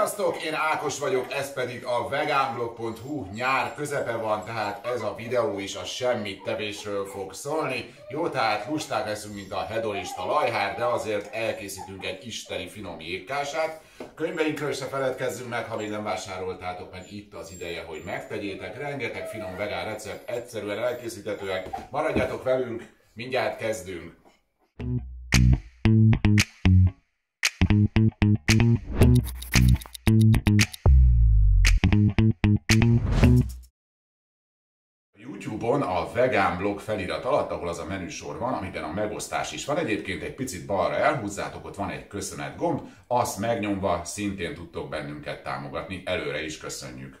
Sziasztok, én Ákos vagyok, ez pedig a veganblog.hu. Nyár közepe van, tehát ez a videó is a semmit tevésről fog szólni. Jó, tehát lusták leszünk, mint a hedonista lajhár, de azért elkészítünk egy isteni finom jégkását. Könyveinkről se feledkezzünk meg, ha még nem vásároltátok meg, itt az ideje, hogy megtegyétek. Rengeteg finom vegán recept, egyszerűen elkészíthetőek. Maradjatok velünk, mindjárt kezdünk. YouTube-on a vegán blog felirat alatt, ahol az a menüsor van, amiben a megosztás is van. Egyébként egy picit balra elhúzzátok, ott van egy köszönet gomb, azt megnyomva szintén tudtok bennünket támogatni, előre is köszönjük.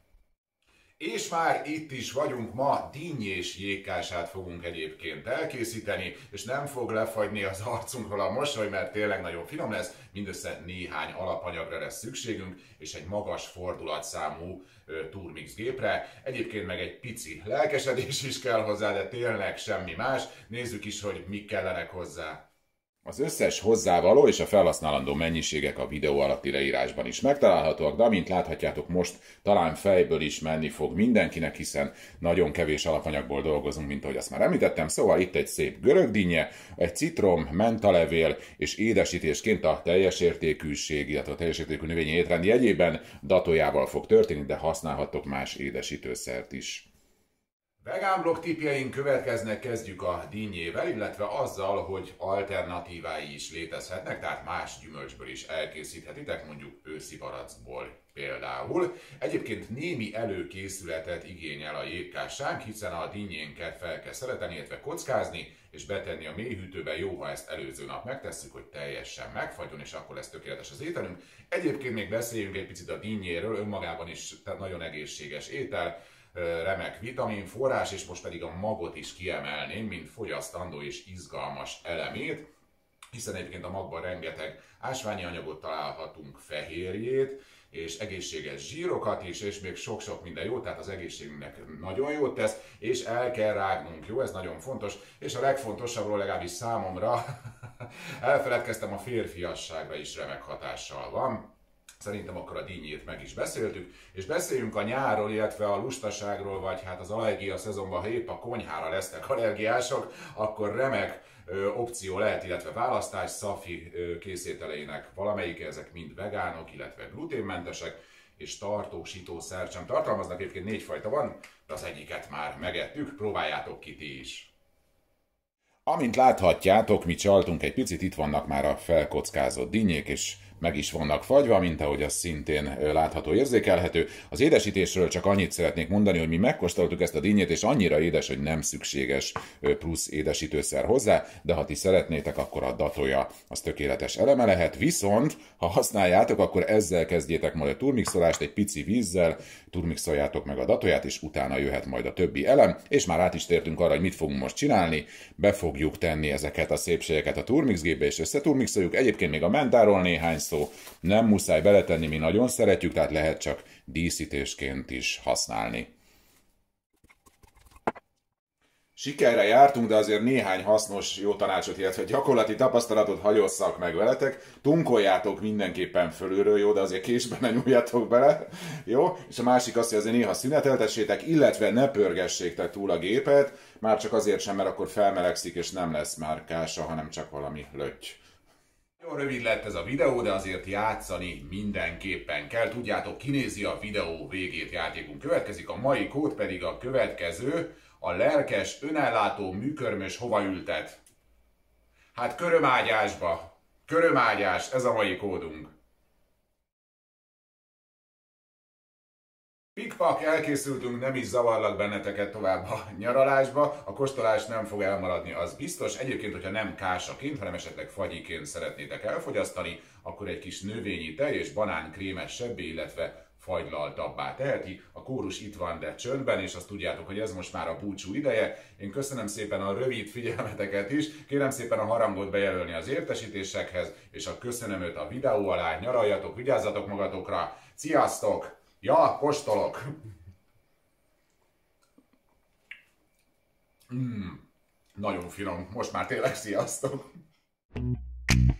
És már itt is vagyunk, ma dinnyés jégkását fogunk egyébként elkészíteni, és nem fog lefagyni az arcunkról a mosoly, mert tényleg nagyon finom lesz, mindössze néhány alapanyagra lesz szükségünk, és egy magas fordulatszámú turmix gépre. Egyébként meg egy pici lelkesedés is kell hozzá, de tényleg semmi más. Nézzük is, hogy mik kellenek hozzá. Az összes hozzávaló és a felhasználandó mennyiségek a videó alatti leírásban is megtalálhatóak, de amint láthatjátok, most talán fejből is menni fog mindenkinek, hiszen nagyon kevés alapanyagból dolgozunk, mint ahogy azt már említettem. Szóval itt egy szép görögdinnye, egy citrom, mentalevél és édesítésként a teljes értékűség, illetve a teljes értékű növényi étrend jegyében datójával fog történni, de használhattok más édesítőszert is. Vegán blog tippjeink következnek, kezdjük a dinnyével, illetve azzal, hogy alternatívái is létezhetnek, tehát más gyümölcsből is elkészíthetitek, mondjuk őszi barackból például. Egyébként némi előkészületet igényel a jégkásánk, hiszen a dinnyénket fel kell szereteni, illetve kockázni, és betenni a mélyhűtőbe. Jó, ha ezt előző nap megtesszük, hogy teljesen megfagyjon, és akkor lesz tökéletes az ételünk. Egyébként még beszéljünk egy picit a dinnyéről, önmagában is nagyon egészséges étel, remek vitaminforrás, és most pedig a magot is kiemelném, mint fogyasztandó és izgalmas elemét, hiszen egyébként a magban rengeteg ásványi anyagot találhatunk, fehérjét, és egészséges zsírokat is, és még sok-sok minden jó, tehát az egészségünknek nagyon jót tesz, és el kell rágnunk, jó, ez nagyon fontos, és a legfontosabbról legalábbis számomra elfeledkeztem, a férfiasságra is remek hatással van. Szerintem akkor a dinnyét meg is beszéltük, és beszéljünk a nyárról, illetve a lustaságról, vagy hát az allergia szezonban, ha épp a konyhára lesznek allergiások, akkor remek opció lehet, illetve választás Szafi készételeinek valamelyik, ezek mind vegánok, illetve gluténmentesek, és tartósító szert sem tartalmaznak, egyébként 4 fajta van, de az egyiket már megettük, próbáljátok ki ti is. Amint láthatjátok, mi csaltunk egy picit, itt vannak már a felkockázott dinnyék, és meg is vannak fagyva, mint ahogy az szintén látható, érzékelhető. Az édesítésről csak annyit szeretnék mondani, hogy mi megkóstoltuk ezt a dinnyét, és annyira édes, hogy nem szükséges plusz édesítőszer hozzá, de ha ti szeretnétek, akkor a datója az tökéletes eleme lehet. Viszont, ha használjátok, akkor ezzel kezdjétek majd a turmixolást, egy pici vízzel, turmixoljátok meg a datóját, és utána jöhet majd a többi elem, és már át is tértünk arra, hogy mit fogunk most csinálni. Be fogjuk tenni ezeket a szépségeket a turmixgépbe, és összeturmixoljuk. Egyébként még a mentáról néhány szó, nem muszáj beletenni, mi nagyon szeretjük, tehát lehet csak díszítésként is használni. Sikerre jártunk, de azért néhány hasznos jó tanácsot, illetve gyakorlati tapasztalatot hagyosszak meg veletek. Tunkoljátok mindenképpen fölülről, jó, de azért késben ne nyúljatok bele, jó? És a másik az, hogy azért néha szüneteltessétek, illetve ne pörgessétek túl a gépet, már csak azért sem, mert akkor felmelegszik, és nem lesz már kása, hanem csak valami lötty. Nagyon rövid lett ez a videó, de azért játszani mindenképpen kell. Tudjátok, kinézi a videó végét, játékunk következik, a mai kód pedig a következő: a lelkes, önellátó műkörmös hova ültet? Hát körömágyásba. Körömágyás, ez a mai kódunk. Pikpak, elkészültünk, nem is zavarlak benneteket tovább a nyaralásba. A kóstolás nem fog elmaradni, az biztos. Egyébként, hogyha nem kásaként, hanem esetleg fagyiként szeretnétek elfogyasztani, akkor egy kis növényi tej és banánkrémes sebbé, illetve fagylaltabbá teheti. A kórus itt van, de csöndben, és azt tudjátok, hogy ez most már a búcsú ideje. Én köszönöm szépen a rövid figyelmeteket is, kérem szépen a harangot bejelölni az értesítésekhez, és a köszönömöt a videó alá, nyaraljatok, vigyázzatok magatokra, sziasztok! Ja, kóstolok! Nagyon finom, most már tényleg sziasztok!